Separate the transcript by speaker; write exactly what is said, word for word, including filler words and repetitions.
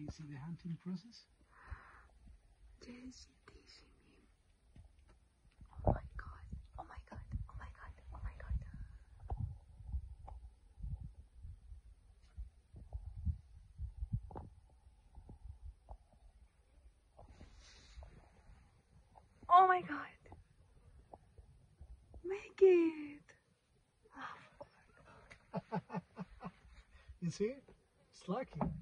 Speaker 1: Do you see the hunting process?
Speaker 2: Jesse teaching him. Oh my god, oh my god, oh my god, oh my god. Oh my god. Make it.
Speaker 1: You see? It's lucky.